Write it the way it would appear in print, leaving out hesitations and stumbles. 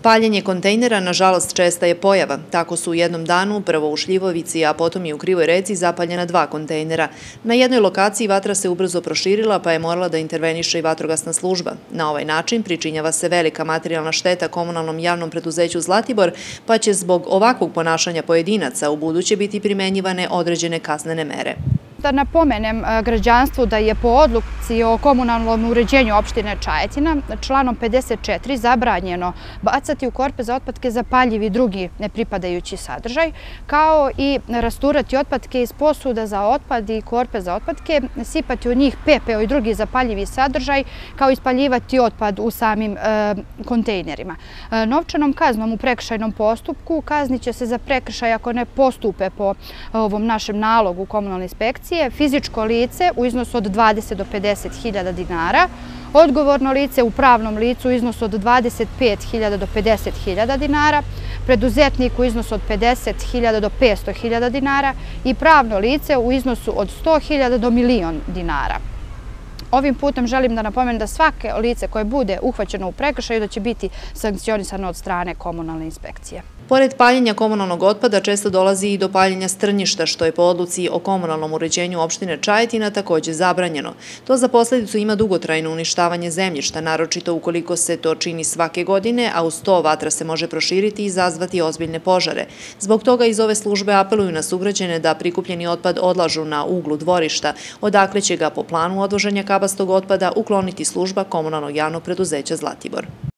Paljenje kontejnera, nažalost, česta je pojava. Tako su u jednom danu, prvo u Šljivovici, a potom i u Krivoj Reci, zapaljena 2 kontejnera. Na jednoj lokaciji vatra se ubrzo proširila, pa je morala da interveniše i vatrogasna služba. Na ovaj način pričinjava se velika materijalna šteta komunalnom javnom preduzeću Zlatibor, pa će zbog ovakvog ponašanja pojedinaca u buduće biti primenjivane određene kaznene mere. Da napomenem građanstvu da je po odluci o komunalnom uređenju opštine Čajetina članom 54 zabranjeno bacati u korpe za otpadke zapaljivi i drugi nepripadajući sadržaj, kao i rasturati otpadke iz posuda za otpad i korpe za otpadke, sipati u njih pepeo i drugi zapaljivi sadržaj, kao i spaljivati otpad u samim kontejnerima. Novčanom kaznom u prekršajnom postupku kaznit će se za prekršaj ako ne postupe po ovom našem nalogu komunalne inspekcije fizičko lice u iznosu od 20 do 50.000 dinara, odgovorno lice u pravnom licu u iznosu od 25.000 do 50.000 dinara, preduzetnik u iznosu od 50.000 do 500.000 dinara i pravno lice u iznosu od 100.000 do 1.000.000 dinara. Ovim putem želim da napomenem da svake lice koje bude uhvaćeno u prekršaju da će biti sankcionisano od strane komunalne inspekcije. Pored paljenja komunalnog otpada često dolazi i do paljenja strnjišta, što je po odluci o komunalnom uređenju opštine Čajetina također zabranjeno. To za posljedicu ima dugotrajno uništavanje zemljišta, naročito ukoliko se to čini svake godine, a uz to vatra se može proširiti i izazvati ozbiljne požare. Zbog toga iz ove službe apeluju na sugrađane da prikupljeni otpad odlažu na uglu dvorišta, odakle će ga po planu odvoženja kabastog otpada ukloniti služba komunalnog javnog preduzeća Zlatibor.